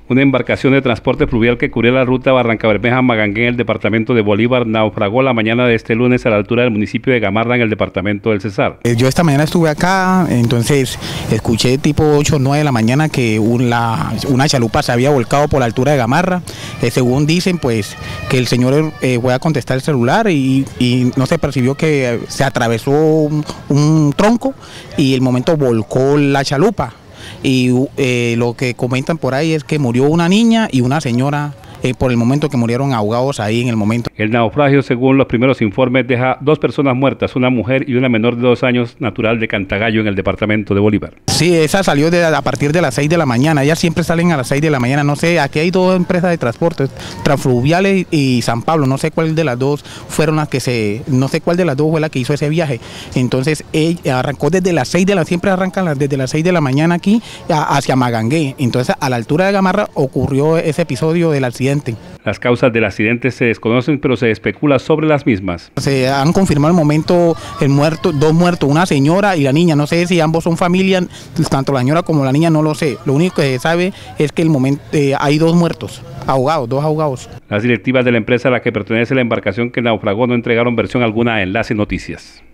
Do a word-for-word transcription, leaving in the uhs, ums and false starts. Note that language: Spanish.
Una embarcación de transporte fluvial que cubría la ruta Barrancabermeja-Magangué en el departamento de Bolívar naufragó la mañana de este lunes a la altura del municipio de Gamarra en el departamento del Cesar. Yo esta mañana estuve acá, entonces escuché tipo ocho o nueve de la mañana que una, una chalupa se había volcado por la altura de Gamarra. Eh, según dicen, pues que el señor eh, fue a contestar el celular y, y no se percibió que se atravesó un, un tronco y el momento volcó la chalupa. Y eh, lo que comentan por ahí es que murió una niña y una señora eh, por el momento que murieron ahogados ahí en el momento. El naufragio, según los primeros informes, deja dos personas muertas, una mujer y una menor de dos años, natural de Cantagallo, en el departamento de Bolívar. Sí, esa salió de, a partir de las seis de la mañana, ellas siempre salen a las seis de la mañana, no sé, aquí hay dos empresas de transporte, Transfluviales y San Pablo, no sé cuál de las dos fueron las que se, no sé cuál de las dos fue la que hizo ese viaje, entonces ella arrancó desde las seis de la, siempre arrancan desde las seis de la mañana aquí a, hacia Magangué, entonces a la altura de Gamarra ocurrió ese episodio del accidente. Las causas del accidente se desconocen, pero se especula sobre las mismas. Se han confirmado el momento el muerto, dos muertos, una señora y la niña. No sé si ambos son familia, tanto la señora como la niña, no lo sé. Lo único que se sabe es que el momento eh, hay dos muertos, ahogados, dos ahogados. Las directivas de la empresa a la que pertenece la embarcación que naufragó no entregaron versión alguna a Enlace Noticias.